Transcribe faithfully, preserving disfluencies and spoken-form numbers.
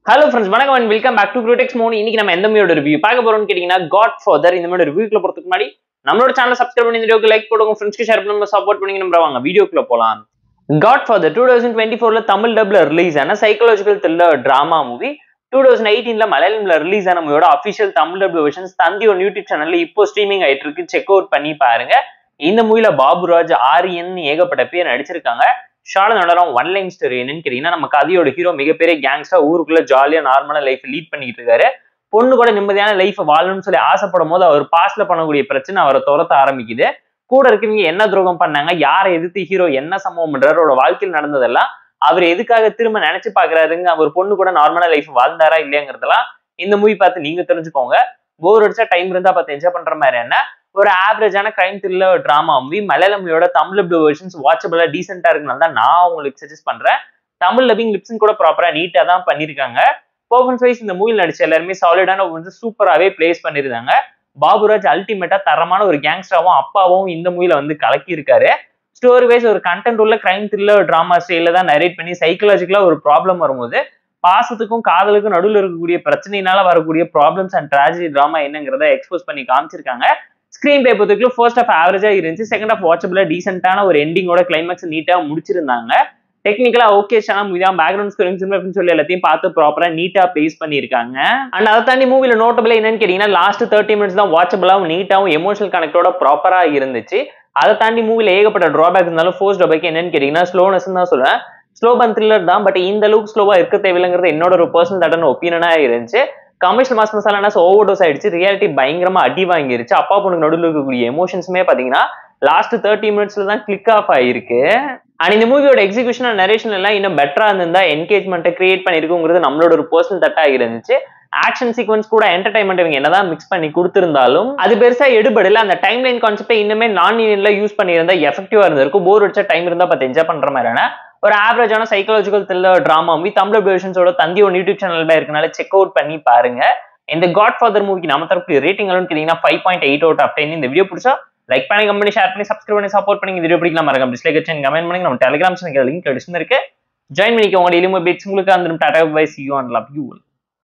Hello friends, வணக்கம் and welcome back to Grotex Mode. இன்னைக்கு நம்ம எந்த மூவியோட ரிவ்யூ பார்க்க போறோம்னு கேட்டிங்கன்னா Godfather. இந்த மூவியோட ரிவ்யூக்குள்ள போறதுக்கு முன்னாடி நம்மளோட சேனலை சப்ஸ்கிரைப் பண்ணி இந்த வீடியோக்கு லைக் போடுங்க, ஃப்ரெண்ட்ஸ்க்கு ஷேர் பண்ணி நம்ம சப்போர்ட் பண்ணி நம்ம வாங்க வீடியோக்குள்ள போலாம். Godfather twenty twenty-four ல தமிழ் டப்ல ரிலீஸ் ஆன psychological thriller drama movie. twenty eighteen ல மலையாளம்ல ரிலீஸ் ஆன மூவியோட அபிஷியல் தமிழ் டப் வெர்ஷன்ஸ் தந்தியோட யூடியூப் சேனல்ல இப்போ ஸ்ட்ரீமிங் ஆயிட்டு இருக்கு. செக் அவுட் பண்ணி பாருங்க. இந்த மூவில பாபுராஜ், ஆரியன் ஏகப்பட்ட பேர் நடிச்சிருக்காங்க. ஷார்ட் நடனம் ஒன் லைன் ஸ்டோரி என்னன்னு கேட்டீங்கன்னா, நம்ம கதையோட ஹீரோ மிகப்பெரிய கேங்ஸ்டர் ஊருக்குள்ள ஜாலியா நார்மலா லைஃப் லீட் பண்ணிட்டு இருக்காரு. பொண்ணு கூட நிம்மதியான லைஃப் வாழணும்னு சொல்லி ஆசைப்படும் போது அவர் பாஸ்ட்ல பண்ணக்கூடிய பிரச்சனை அவரை துரத்த ஆரம்பிக்குது. கூட இருக்கவங்க என்ன துரோகம் பண்ணாங்க, யாரை எதிர்த்து ஹீரோ என்ன சம்பவம் பண்றாரு, அவரோட வாழ்க்கையில் நடந்ததெல்லாம் அவர் எதுக்காக திரும்ப நினைச்சு பாக்குறாருங்க, அவர் பொண்ணு கூட நார்மலா லைஃப் வாழ்ந்தாரா இல்லையாங்கிறதெல்லாம் இந்த மூவி பார்த்து நீங்க தெரிஞ்சுக்கோங்க. போர் அடிச்சா டைம் இருந்தா பார்த்து என்ஜாய் பண்ற மாதிரி என்ன ஒரு ஆவரேஜான கிரைம் த்ரில்லர் டிராமா மூவி. மலையாளமியோட தமிழ் டப் வெர்ஷன்ஸ் வாட்சபிளா டீசென்டா இருக்குனால தான் நான் உங்களுக்கு சஜஸ்ட் பண்றேன். தமிழ் டப்பிங் லிப்ஸிங் கூட ப்ராப்பரா நீட்டா தான் பண்ணிருக்காங்க. பெர்ஃபார்மன்ஸ் வைஸ் இந்த மூவியில் நடிச்ச எல்லாருமே சாலிடான வந்து சூப்பராகவே பிளேஸ் பண்ணிருந்தாங்க. பாபுராஜ் அல்டிமேட்டா தரமான ஒரு கேங்ஸ்டராவும் அப்பாவும் இந்த மூவில வந்து கலக்கி இருக்காரு. ஸ்டோரி வைஸ் ஒரு கண்டென்ட் உள்ள கிரைம் த்ரில்லர் டிராமா ஸ்டைல தான் நரேட் பண்ணி சைக்கலாஜிக்கலா ஒரு ப்ராப்ளம் வரும்போது பாசத்துக்கும் காதலுக்கும் நடுவில் இருக்கக்கூடிய பிரச்சனையினால வரக்கூடிய ப்ராப்ளம்ஸ் அண்ட் ட்ராஜடி டிராமா என்னங்கிறத எக்ஸ்போஸ் பண்ணி காமிச்சிருக்காங்க. ஸ்கிரீன் பிளே பொறுத்தவரைக்கும் ஃபர்ஸ்ட் ஆஃப் ஆவரேஜா இருந்துச்சு, செகண்ட் ஆஃப் வாட்சபிளா டீசென்டான ஒரு எண்டிங்கோட கிளைமேக்ஸ் நீட்டா முடிச்சிருந்தாங்க. டெக்னிக்கலா ஓகே சேனல் மூவி தான், பேக்ரவுண்ட் ஸ்கோரிங் சொல்லி எல்லாத்தையும் பார்த்து ப்ராப்பரா நீட்டா பிளேஸ் பண்ணிருக்காங்க. அண்ட் அதை தாண்டி மூவில நோட்டபிளா என்னன்னு கேட்டீங்கன்னா, லாஸ்ட் தேர்ட்டி மினிட்ஸ் தான் வாட்சபிளாவும் நீட்டாவும் எமோஷனல் கனெக்டோட ப்ராப்பரா இருந்துச்சு. அதை தாண்டி மூவில ஏகப்பட்ட டிராபேக் இருந்தாலும் ஃபோர்ஸ் டிராபேக் என்னன்னு கேட்டீங்கன்னா ஸ்லோனஸ் தான் சொல்லுவேன். ஸ்லோ பன் த்ரில்லர் தான், பட் இந்த அளவுக்கு ஸ்லோவா இருக்க தேவையில்லைங்கிறது என்னோட ஒரு பர்சனல் தட்டான ஒப்பீனியனா இருந்துச்சு. Commercial mass masala overdose ஆயிடுச்சு, ரியாலிட்டி பயங்கரமா அடி வாங்கிருச்சு. அப்பா பொண்ணுக்கு நடுவில் இருக்கக்கூடிய எமோஷன்ஸுமே பாத்தீங்கன்னா லாஸ்ட் தேர்ட்டி மினிட்ஸ்ல தான் கிளிக் ஆஃப் ஆயிருக்கு. அண்ட் இந்த மூவியோட எக்ஸிகியூஷன் நரேஷன் எல்லாம் இன்னும் பெட்டரா இருந்தா என்கேஜ்மெண்ட்டை கிரியேட் பண்ணிருக்குங்கிறது நம்மளோட ஒரு பர்சனல் தட்டா இருந்துச்சு. ஆக்ஷன் சீக்வன்ஸ் கூட என்டர்டைன்மெண்ட் இவங்க என்னதான் மிக்ஸ் பண்ணி கொடுத்திருந்தாலும் அது பெருசா எடுபடல. அந்த டைம் லைன் கான்செப்டை இன்னுமே நான் யூனியன்ல யூஸ் பண்ணியிருந்தா எஃபெக்டிவா இருந்திருக்கும். போர் அடிச்ச டைம் இருந்தா பார்த்து என்ஜாய் பண்ற மாதிரியான ஒரு ஆவரேஜான psychological thriller drama movie Tamil வெர்ஷன்ஸோட தந்தியோட யூடியூப் சேனல்ல இருக்கனால செக் அவுட் பண்ணி பாருங்க. இந்த காட்ஃபாதர் மூவிக்கு நம்ம தரப்பு ரேட்டிங் கேட்டீங்கன்னா five point eight out of ten. இந்த வீடியோ பிடிச்சா லைக் பண்ணி, கமெண்ட், ஷேர் பண்ணி, சப்ஸ்கிரைப் பண்ணி சப்போர்ட் பண்ணி. இந்த வீடியோ பிடிக்கலாம் மறக்காம டிஸ்லைக் வச்சு கமெண்ட் பண்ணி. நம்ம டெலிகிராம் சேனல் லிங்க் டிஸ்கிரிப்ஷன்ல இருக்கு, ஜாயின் பண்ணிக்கோங்க. டெய்லி அப்டேட்ஸ் உங்களுக்கு அந்த tata bye, see you and love you all.